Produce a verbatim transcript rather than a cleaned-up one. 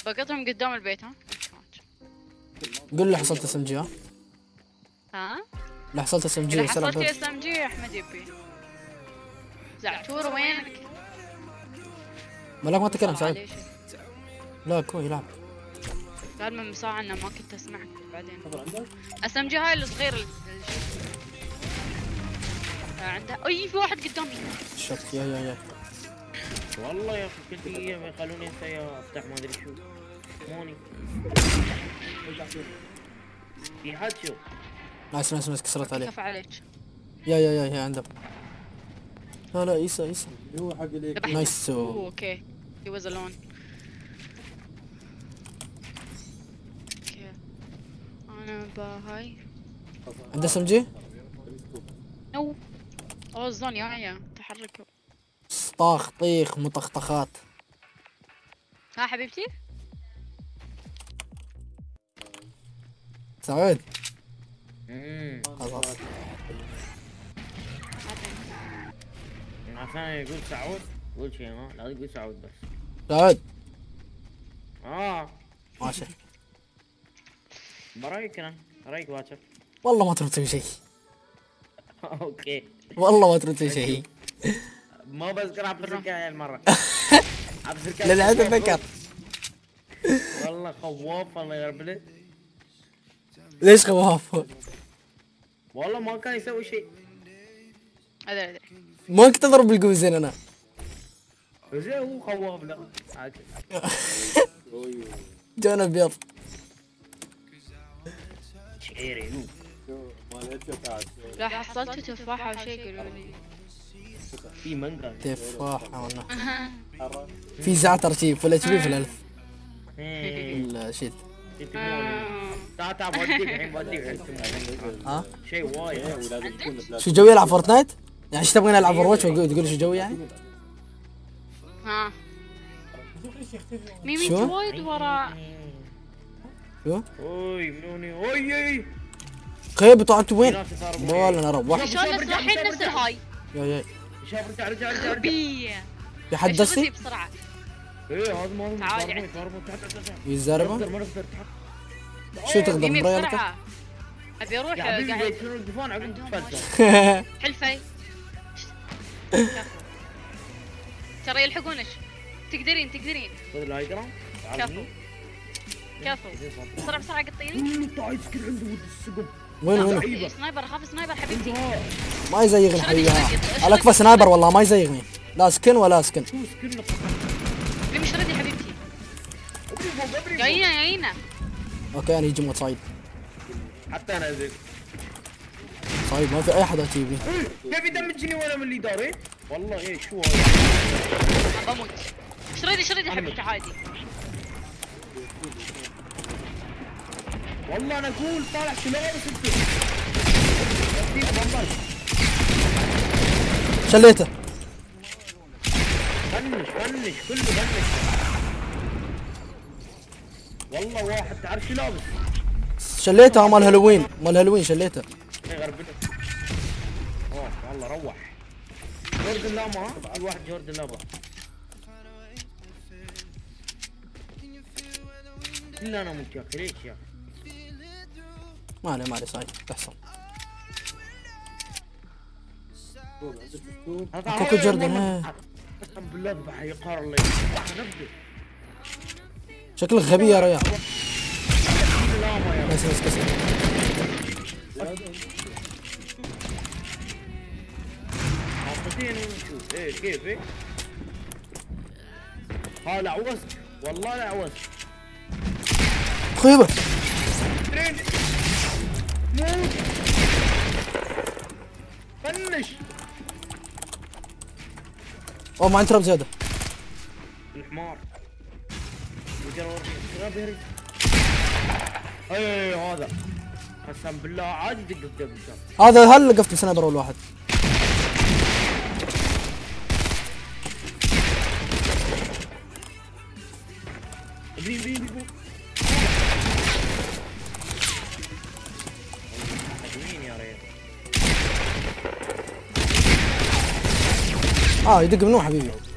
بقطهم قدام البيت ها. قول لي حصلت اس ام جي ها؟ ها؟ لا حصلت اس ام جي. اذا حصلت اس ام جي احمد يبي. زعتور وينك؟ ملاك ما تكلم سعيد. لا كوي يلعب. قال من ساعة انه ما كنت اسمعك بعدين. اس ام جي هاي الصغير اللي عنده. اي في واحد قدامي. شك يا يا يا. والله يا اخي كل دقيقة ما يخلوني انسى افتح ما ادري شو. موني. في حد شو؟ نايس نايس نايس كسرت عليه. كفى عليك. يا يا يا يا عنده. لا لا عيسى عيسى. هو حق اللي نايس. اوكي. He was alone. اوكي. انا باهاي. عنده اس ام جي؟ نو. اوه الزون يا يا تحركوا. طاخ طيخ مطخطخات. ها حبيبتي؟ سعود. اممم خلاص. عشان يقول سعود قول شيء ها لا تقول سعود بس. سعود. اه ماشي. برايك انا رايك باكر. والله ما ترد تسوي شيء. اوكي. والله ما ترد تسوي شيء. ما بذكر عبد الركاية المرة. عبد الركاية. لا لا اتذكر. والله خواف الله يرب له. ليش خواف؟ والله ما كان يسوي شيء. ادري ادري. ما كنت اضرب بالقوزين انا. زين هو خواف لا. جانا ابيض. شعيري هو. لا حصلت تفاحة او شيء قولوا لي. في مانجا. تفاحة ولا في زعتر شي فل اتش بي في الالف. الشيت. تعال تعال بوديك الحين بوديك. ها؟ شيء وايد. شو جوي يلعب فورتنايت؟ يعني ايش تبغين العب اوفر تقول شو جوي يعني؟ ها. ميمي شو؟ وايد ورا. شو؟ اوي منوني اوي. خيب طلعت وين؟ والله انا روح. شلون الحين نفس الهاي. يا يا شاف رجع رجع رجع رجع. بيه. في حد دسي؟ بسرعة. ايه هذا ما هو تعال ضربه عندي. ضربه تعال تعال تعال. يزربه؟ ما نقدر شو تقدر ميمي مبريالك؟ بسرعة. ابي اروح يا حبيبي قاعد. يكسرون الدفان عقب عندهم تفلسف. حلفي. كفو. ترى يلحقونك. تقدرين تقدرين. خذ الهايدرا. كفو. كفو. بسرعة بسرعة قطيني. تعال سكر عنده ود السقم. وين وين؟ سنايبر اخاف سنايبر حبيبتي. ما يزيغني حيها. على كفى سنايبر والله ما يزيغني. لا سكن ولا سكن. شو سكر ليه مش ردي حبيبتي؟ جاينا جاينا. اوكي انا يجي صايد. حتى انا زين. صايد ما في اي حدا تجيبني. كيف يدمجني وانا من اللي دار ايه؟ والله ايه شو أنا بموت. ايش ردي ايش ردي حبيبتي عادي. والله انا اقول طالع شلون ست. شليته. فنش فنش كله فنش. والله واحد تعرف شو لابس. شليته مال هالوين مال هالوين شليته. ايه غربته. اوه والله روح. جوردن لاما ها؟ في واحد جوردن لاما. الا انا مت يا اخي ليش يا اخي؟ ما عليه ما عليه صايد تحصل. كوكو جوردن. قسم بالله اذبح يقهر الله نفسه. شكلك غبي يا ريال. لاما يا بس بس بس. حاطتين ونشوف ايه كيف ايه؟ ها لعوزت والله لعوزت. خيبه. ترين موت فنش. اوه ما عندي تراب زياده. الحمار اي اي هذا قسم بالله عادي دق دق دق. هذا هل لقفت سنايبر اول واحد. بين بين بين مين يا ريال. اه يدق منو حبيبي.